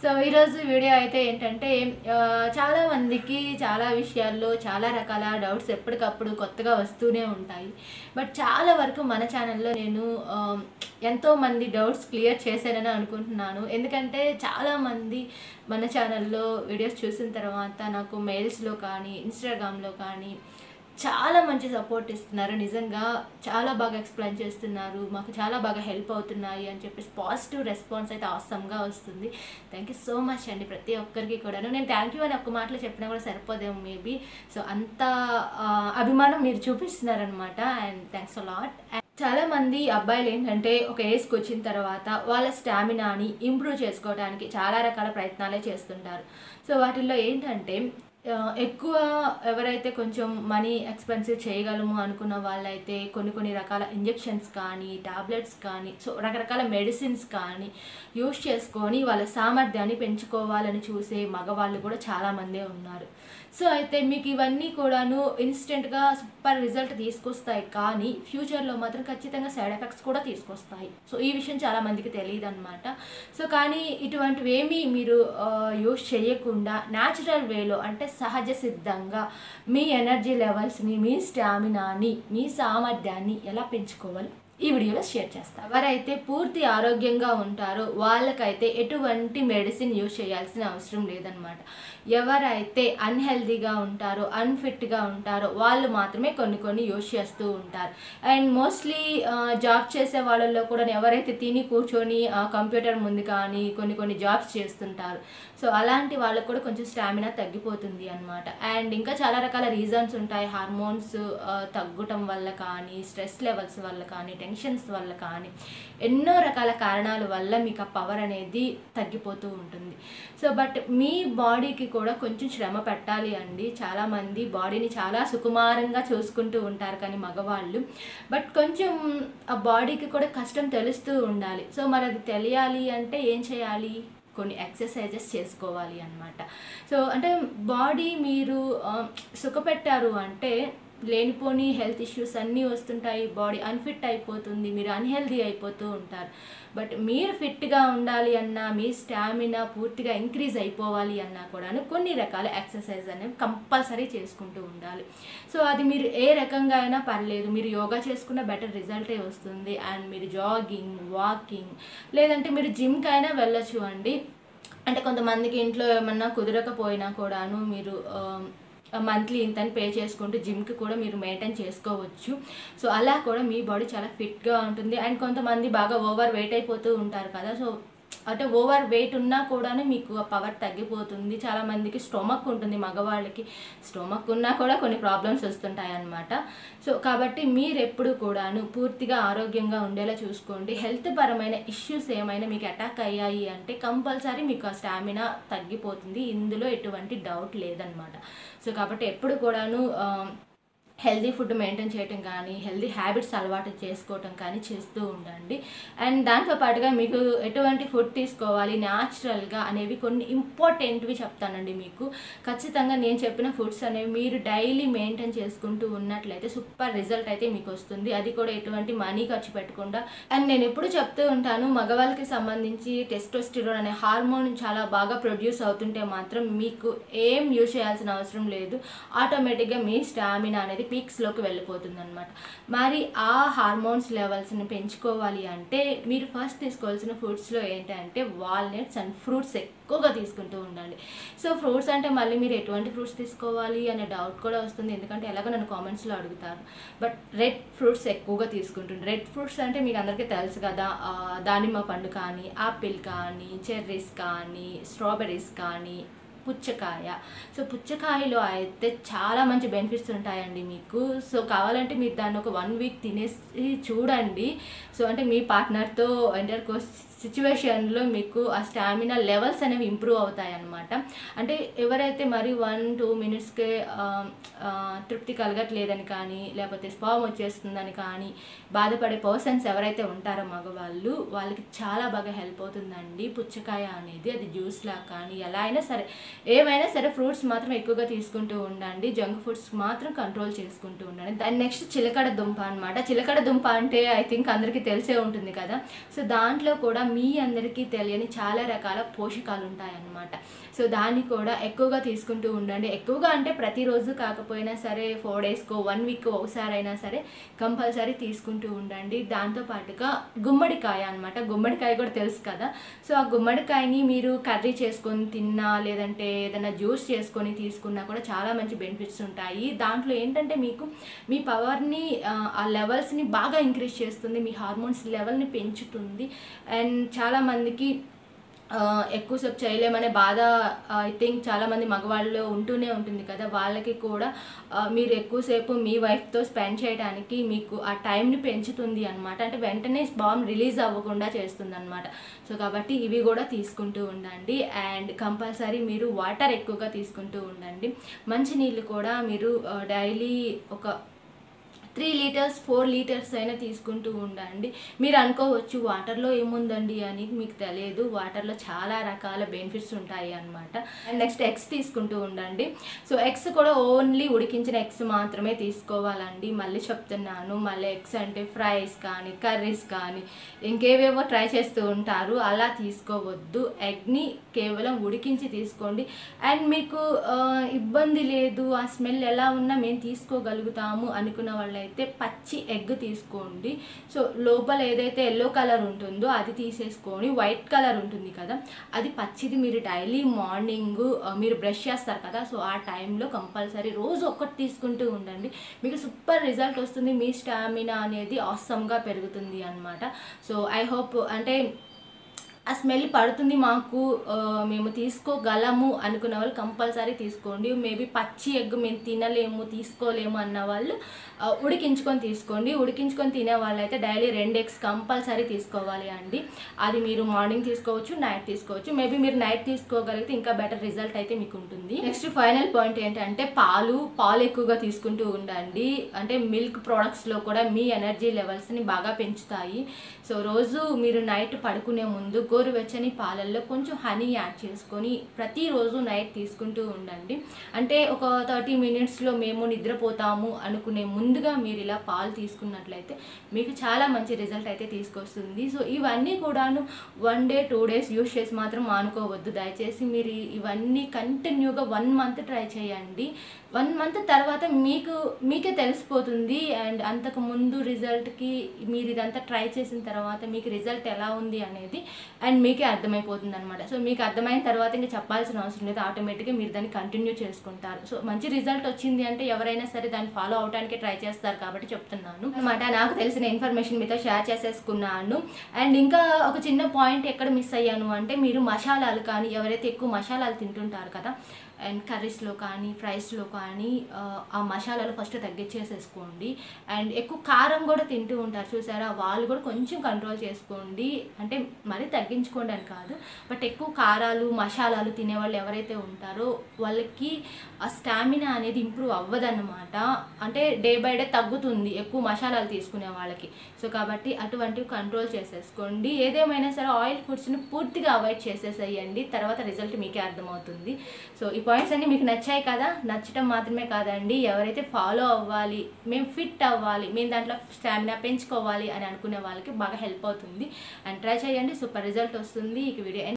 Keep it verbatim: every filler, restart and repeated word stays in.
So ఈరోజు video అయితే ఏంటంటే చాలా మందికి చాలా విషయాల్లో చాలా రకాల డౌట్స్ ఎప్పటికప్పుడు కొత్తగా వస్తూనే ఉంటాయి. బట్ చాలా వరకు మన ఛానల్లో నేను ఎంతోమంది డౌట్స్ క్లియర్ చేశానని అనుకుంటున్నాను. ఎందుకంటే చాలామంది మన ఛానల్లో వీడియోస్ చూసిన తర్వాత నాకు మెయిల్స్లో కానీ ఇన్స్టాగ్రామ్లో కానీ చాలా మంచి సపోర్ట్ ఇస్తున్నారు. నిజంగా చాలా బాగా ఎక్స్ప్లెయిన్ చేస్తున్నారు, మాకు చాలా బాగా హెల్ప్ అవుతున్నాయి అని చెప్పేసి పాజిటివ్ రెస్పాన్స్ అయితే ఆసమ్గా వస్తుంది. థ్యాంక్ యూ సో మచ్ అండి ప్రతి ఒక్కరికి కూడాను. నేను థ్యాంక్ యూ అని ఒక్క మాటలో చెప్పినా కూడా సరిపోదేమో మేబీ. సో అంత అభిమానం మీరు చూపిస్తున్నారనమాట అండ్ థ్యాంక్స్ అ లాట్. చాలామంది అబ్బాయిలు ఏంటంటే ఒక ఏజ్కి వచ్చిన తర్వాత వాళ్ళ స్టామినాని ఇంప్రూవ్ చేసుకోవడానికి చాలా రకాల ప్రయత్నాలే చేస్తుంటారు. సో వాటిల్లో ఏంటంటే ఎక్కువ ఎవరైతే కొంచెం మనీ ఎక్స్పెన్సివ్ చేయగలము అనుకున్న వాళ్ళైతే కొన్ని కొన్ని రకాల ఇంజెక్షన్స్ కానీ టాబ్లెట్స్ కానీ సో రకరకాల మెడిసిన్స్ కానీ యూస్ చేసుకొని వాళ్ళ సామర్థ్యాన్ని పెంచుకోవాలని చూసే మగవాళ్ళు కూడా చాలామందే ఉన్నారు. సో అయితే మీకు ఇవన్నీ కూడాను ఇన్స్టెంట్గా సూపర్ రిజల్ట్ తీసుకొస్తాయి, కానీ ఫ్యూచర్లో మాత్రం ఖచ్చితంగా సైడ్ ఎఫెక్ట్స్ కూడా తీసుకొస్తాయి. సో ఈ విషయం చాలామందికి తెలియదు అనమాట. సో కానీ ఇటువంటివి ఏమీ మీరు యూస్ చేయకుండా న్యాచురల్ వేలో అంటే సహజ సిద్ధంగా మీ ఎనర్జీ లెవెల్స్ని, మీ స్టామినాని, మీ సామర్థ్యాన్ని ఎలా పెంచుకోవాలి ఈ వీడియోలో షేర్ చేస్తాను. ఎవరైతే పూర్తి ఆరోగ్యంగా ఉంటారో వాళ్ళకైతే ఎటువంటి మెడిసిన్ యూజ్ చేయాల్సిన అవసరం లేదనమాట. ఎవరైతే అన్హెల్దీగా ఉంటారో అన్ఫిట్గా ఉంటారో వాళ్ళు మాత్రమే కొన్ని కొన్ని యూజ్ చేస్తూ ఉంటారు. అండ్ మోస్ట్లీ జాబ్ చేసే వాళ్ళల్లో కూడా ఎవరైతే తిని కూర్చొని కంప్యూటర్ ముందు కానీ కొన్ని కొన్ని జాబ్స్ చేస్తుంటారు. సో అలాంటి వాళ్ళకు కూడా కొంచెం స్టామినా తగ్గిపోతుంది అనమాట. అండ్ ఇంకా చాలా రకాల రీజన్స్ ఉంటాయి. హార్మోన్స్ తగ్గటం వల్ల కానీ, స్ట్రెస్ లెవెల్స్ వల్ల కానీ, టెన్షన్స్ వల్ల కానీ, ఎన్నో రకాల కారణాల వల్ల మీకు ఆ పవర్ అనేది తగ్గిపోతూ ఉంటుంది. సో బట్ మీ బాడీకి కూడా కొంచెం శ్రమ పెట్టాలి అండి. చాలామంది బాడీని చాలా సుకుమారంగా చూసుకుంటూ ఉంటారు కానీ మగవాళ్ళు, బట్ కొంచెం ఆ బాడీకి కూడా కష్టం తెలుస్తూ ఉండాలి. సో మరి అది తెలియాలి అంటే ఏం చేయాలి? కొన్ని ఎక్సర్సైజెస్ చేసుకోవాలి అన్నమాట. సో అంటే బాడీ మీరు సుఖపెట్టారు అంటే లేనిపోని హెల్త్ ఇష్యూస్ అన్నీ వస్తుంటాయి, బాడీ అన్ఫిట్ అయిపోతుంది, మీరు అన్హెల్దీ అయిపోతూ ఉంటారు. బట్ మీరు ఫిట్గా ఉండాలి అన్నా, మీ స్టామినా పూర్తిగా ఇంక్రీజ్ అయిపోవాలి అన్నా కూడాను కొన్ని రకాల ఎక్సర్సైజ్ అనేవి కంపల్సరీ చేసుకుంటూ ఉండాలి. సో అది మీరు ఏ రకంగా అయినా పర్లేదు, మీరు యోగా చేసుకున్న బెటర్ రిజల్టే వస్తుంది. అండ్ మీరు జాగింగ్, వాకింగ్, లేదంటే మీరు జిమ్కి అయినా వెళ్ళొచ్చు అండి. అంటే కొంతమందికి ఇంట్లో ఏమన్నా కుదరకపోయినా కూడాను మీరు మంత్లీ ఇంతని పే చేసుకుంటూ జిమ్కి కూడా మీరు మెయింటైన్ చేసుకోవచ్చు. సో అలా కూడా మీ బాడీ చాలా ఫిట్గా ఉంటుంది. అండ్ కొంతమంది బాగా ఓవర్ వెయిట్ అయిపోతూ ఉంటారు కదా, సో అంటే ఓవర్ వెయిట్ ఉన్నా కూడాను మీకు ఆ పవర్ తగ్గిపోతుంది. చాలామందికి స్టొమక్ ఉంటుంది, మగవాళ్ళకి స్టొమక్ ఉన్నా కూడా కొన్ని ప్రాబ్లమ్స్ వస్తుంటాయి అన్నమాట. సో కాబట్టి మీరు ఎప్పుడు కూడాను పూర్తిగా ఆరోగ్యంగా ఉండేలా చూసుకోండి. హెల్త్ పరమైన ఇష్యూస్ ఏమైనా మీకు అటాక్ అయ్యాయి అంటే కంపల్సరీ మీకు ఆ స్టామినా తగ్గిపోతుంది, ఇందులో ఎటువంటి డౌట్ లేదనమాట. సో కాబట్టి ఎప్పుడు కూడాను హెల్దీ ఫుడ్ మెయింటైన్ చేయటం కానీ, హెల్దీ హ్యాబిట్స్ అలవాటు చేసుకోవటం కానీ చేస్తూ ఉండండి. అండ్ దాంతోపాటుగా మీకు ఎటువంటి ఫుడ్ తీసుకోవాలి న్యాచురల్గా అనేవి కొన్ని ఇంపార్టెంట్వి చెప్తానండి మీకు. ఖచ్చితంగా నేను చెప్పిన ఫుడ్స్ అనేవి మీరు డైలీ మెయింటైన్ చేసుకుంటూ ఉన్నట్లయితే సూపర్ రిజల్ట్ అయితే మీకు వస్తుంది, అది కూడా ఎటువంటి మనీ ఖర్చు పెట్టకుండా. అండ్ నేను ఎప్పుడు చెప్తూ ఉంటాను, మగవాళ్ళకి సంబంధించి టెస్టోస్టిరోన్ అనే హార్మోన్ చాలా బాగా ప్రొడ్యూస్ అవుతుంటే మాత్రం మీకు ఏం యూజ్ చేయాల్సిన అవసరం లేదు, ఆటోమేటిక్గా మీ స్టామినా అనేది పీక్స్లోకి వెళ్ళిపోతుంది అనమాట. మరి ఆ హార్మోన్స్ లెవెల్స్ని పెంచుకోవాలి అంటే మీరు ఫస్ట్ తీసుకోవాల్సిన ఫుడ్స్లో ఏంటంటే వాల్నట్స్ అండ్ ఫ్రూట్స్ ఎక్కువగా తీసుకుంటూ ఉండండి. సో ఫ్రూట్స్ అంటే మళ్ళీ మీరు ఎటువంటి ఫ్రూట్స్ తీసుకోవాలి అనే డౌట్ కూడా వస్తుంది, ఎందుకంటే ఎలాగో నన్ను కామెంట్స్లో అడుగుతారు. బట్ రెడ్ ఫ్రూట్స్ ఎక్కువగా తీసుకుంటుంది. రెడ్ ఫ్రూట్స్ అంటే మీకు అందరికీ తెలుసు కదా, దానిమ్మ పండు కానీ, ఆపిల్ కానీ, చెర్రీస్ కానీ, స్ట్రాబెర్రీస్ కానీ, పుచ్చకాయ. సో పుచ్చకాయలో అయితే చాలా మంచి బెనిఫిట్స్ ఉంటాయండి మీకు. సో కావాలంటే మీరు దాన్ని ఒక వన్ వీక్ తినేసి చూడండి. సో అంటే మీ పార్ట్నర్తో ఇంటర్ కోర్స్ సిచ్యువేషన్లో మీకు ఆ స్టామినా లెవెల్స్ అనేవి ఇంప్రూవ్ అవుతాయి అన్నమాట. అంటే ఎవరైతే మరి వన్ టూ మినిట్స్కే తృప్తి కలగట్లేదని కానీ, లేకపోతే స్పామ్ వచ్చేస్తుందని కానీ బాధపడే పర్సన్స్ ఎవరైతే ఉంటారో మగవాళ్ళు, వాళ్ళకి చాలా బాగా హెల్ప్ అవుతుందండి పుచ్చకాయ అనేది. అది జ్యూస్లా కానీ ఎలా అయినా సరే ఏమైనా సరే ఫ్రూట్స్ మాత్రం ఎక్కువగా తీసుకుంటూ ఉండండి, జంక్ ఫుడ్స్ మాత్రం కంట్రోల్ చేసుకుంటూ ఉండండి. దాని నెక్స్ట్ చిలకడ దుంప అనమాట. చిలకడ దుంప అంటే ఐ థింక్ అందరికీ తెలిసే ఉంటుంది కదా. సో దాంట్లో కూడా మీ అందరికీ తెలియని చాలా రకాల పోషకాలు ఉంటాయన్నమాట. సో దాన్ని కూడా ఎక్కువగా తీసుకుంటూ ఉండండి. ఎక్కువగా అంటే ప్రతిరోజు కాకపోయినా సరే ఫోర్ డేస్కో వన్ వీక్ ఒకసారి అయినా సరే కంపల్సరీ తీసుకుంటూ ఉండండి. దాంతోపాటుగా గుమ్మడికాయ అనమాట. గుమ్మడికాయ కూడా తెలుసు కదా. సో ఆ గుమ్మడికాయని మీరు కర్రీ చేసుకొని తిన్నా లేదంటే ఏదైనా జ్యూస్ చేసుకొని తీసుకున్నా కూడా చాలా మంచి బెనిఫిట్స్ ఉంటాయి. దాంట్లో ఏంటంటే మీకు మీ పవర్ని ఆ లెవెల్స్ని బాగా ఇంక్రీజ్ చేస్తుంది, మీ హార్మోన్స్ లెవెల్ని పెంచుతుంది. అండ్ చాలామందికి ఎక్కువసేపు చేయలేమనే బాధ ఐ థింక్ చాలామంది మగవాళ్ళు ఉంటూనే ఉంటుంది కదా. వాళ్ళకి కూడా మీరు ఎక్కువసేపు మీ వైఫ్తో స్పెండ్ చేయడానికి మీకు ఆ టైంని పెంచుతుంది అనమాట. అంటే వెంటనే స్పామ్ రిలీజ్ అవ్వకుండా చేస్తుంది అనమాట. సో కాబట్టి ఇవి కూడా తీసుకుంటూ ఉండండి. అండ్ కంపల్సరీ మీరు వాటర్ ఎక్కువగా తీసుకుంటూ ఉండండి. మంచినీళ్ళు కూడా మీరు డైలీ ఒక త్రీ లీటర్స్ ఫోర్ లీటర్స్ అయినా తీసుకుంటూ ఉండండి. మీరు అనుకోవచ్చు వాటర్లో ఏముందండి అని, మీకు తెలియదు. వాటర్లో చాలా రకాల బెనిఫిట్స్ ఉంటాయి అన్నమాట. అండ్ నెక్స్ట్ ఎగ్స్ తీసుకుంటూ ఉండండి. సో ఎగ్స్ కూడా ఓన్లీ ఉడికించిన ఎగ్స్ మాత్రమే తీసుకోవాలండి. మళ్ళీ చెప్తున్నాను, మళ్ళీ ఎగ్స్ అంటే ఫ్రైస్ కానీ కర్రీస్ కానీ ఇంకేవేవో ట్రై చేస్తూ ఉంటారు, అలా తీసుకోవద్దు. ఎగ్ని కేవలం ఉడికించి తీసుకోండి. అండ్ మీకు ఇబ్బంది లేదు, ఆ స్మెల్ ఎలా ఉన్నా మేము తీసుకోగలుగుతాము అనుకున్న వాళ్ళ అయితే పచ్చి ఎగ్ తీసుకోండి. సో లోపల ఏదైతే ఎల్లో కలర్ ఉంటుందో అది తీసేసుకొని వైట్ కలర్ ఉంటుంది కదా, అది పచ్చిది మీరు డైలీ మార్నింగ్ మీరు బ్రష్ చేస్తారు కదా, సో ఆ టైంలో కంపల్సరీ రోజు ఒక్కటి తీసుకుంటూ ఉండండి. మీకు సూపర్ రిజల్ట్ వస్తుంది. మీ స్టామినా అనేది ఆసమ్గా పెరుగుతుంది అన్నమాట. సో ఐ హోప్ అంటే ఆ స్మెల్ పడుతుంది మాకు, మేము తీసుకోగలము అనుకున్న వాళ్ళు కంపల్సరీ తీసుకోండి. మేబీ పచ్చి ఎగ్ మేము తినలేము తీసుకోలేము అన్న వాళ్ళు ఉడికించుకొని తీసుకోండి. ఉడికించుకొని తినే వాళ్ళైతే డైలీ రెండు ఎగ్స్ కంపల్సరీ తీసుకోవాలి అండి. అది మీరు మార్నింగ్ తీసుకోవచ్చు, నైట్ తీసుకోవచ్చు. మేబీ మీరు నైట్ తీసుకోగలిగితే ఇంకా బెటర్ రిజల్ట్ అయితే మీకు ఉంటుంది. నెక్స్ట్ ఫైనల్ పాయింట్ ఏంటంటే పాలు పాలు ఎక్కువగా తీసుకుంటూ ఉండండి. అంటే మిల్క్ ప్రోడక్ట్స్లో కూడా మీ ఎనర్జీ లెవెల్స్ని బాగా పెంచుతాయి. సో రోజు మీరు నైట్ పడుకునే ముందు గోరువెచ్చని పాలల్లో కొంచెం హనీ యాడ్ చేసుకొని ప్రతిరోజు నైట్ తీసుకుంటూ ఉండండి. అంటే ఒక థర్టీ మినిట్స్లో మేము నిద్రపోతాము అనుకునే ముందుగా మీరు ఇలా పాలు తీసుకున్నట్లయితే మీకు చాలా మంచి రిజల్ట్ అయితే తీసుకొస్తుంది. సో ఇవన్నీ కూడాను one day two days use చేసి మాత్రం మానుకోవద్దు దయచేసి. మీరు ఇవన్నీ కంటిన్యూగా వన్ మంత్ ట్రై చేయండి. వన్ మంత్ తర్వాత మీకు మీకే తెలిసిపోతుంది. అండ్ అంతకు ముందు రిజల్ట్కి మీరు ఇదంతా ట్రై చేసిన తర్వాత మీకు రిజల్ట్ ఎలా ఉంది అనేది అండ్ మీకే అర్థమైపోతుంది అనమాట. సో మీకు అర్థమైన తర్వాత ఇంకా చెప్పాల్సిన అవసరం లేదు, ఆటోమేటిక్గా మీరు దాన్ని కంటిన్యూ చేసుకుంటారు. సో మంచి రిజల్ట్ వచ్చింది అంటే ఎవరైనా సరే దాన్ని ఫాలో అవడానికి ట్రై చేస్తారు కాబట్టి చెప్తున్నాను అనమాట. నాకు తెలిసిన ఇన్ఫర్మేషన్ మీతో షేర్ చేసేసుకున్నాను. అండ్ ఇంకా ఒక చిన్న పాయింట్ ఎక్కడ మిస్ అయ్యాను అంటే, మీరు మసాలాలు కానీ ఎవరైతే ఎక్కువ మసాలాలు తింటుంటారు కదా అండ్ కర్రీస్లో కానీ ఫ్రైస్లో కానీ ఆ మసాలాలు ఫస్ట్ తగ్గించేసేసుకోండి. అండ్ ఎక్కువ కారం కూడా తింటూ ఉంటారు చూసారా, వాళ్ళు కూడా కొంచెం కంట్రోల్ చేసుకోండి. అంటే మరీ తగ్గించుకోండి అని కాదు, బట్ ఎక్కువ కారాలు మసాలాలు తినేవాళ్ళు ఎవరైతే ఉంటారో వాళ్ళకి ఆ స్టామినా అనేది ఇంప్రూవ్ అవ్వదన్నమాట. అంటే డే బై డే తగ్గుతుంది ఎక్కువ మసాలాలు తీసుకునే వాళ్ళకి. సో కాబట్టి అటువంటివి కంట్రోల్ చేసేసుకోండి. ఏదేమైనా సరే ఆయిల్ ఫుడ్స్ని పూర్తిగా అవాయిడ్ చేసేసేయండి, తర్వాత రిజల్ట్ మీకే అర్థమవుతుంది. సో ఈ పాయింట్స్ అన్నీ మీకు నచ్చాయి కదా. నచ్చడం మాత్రమే కాదండి, ఎవరైతే ఫాలో అవ్వాలి, మేము ఫిట్ అవ్వాలి, మేము దాంట్లో స్టామినా పెంచుకోవాలి అని అనుకునే వాళ్ళకి బాగా హెల్ప్ అవుతుంది. అండ్ ట్రై చేయండి, సూపర్ రిజల్ట్ వస్తుంది. ఈ వీడియో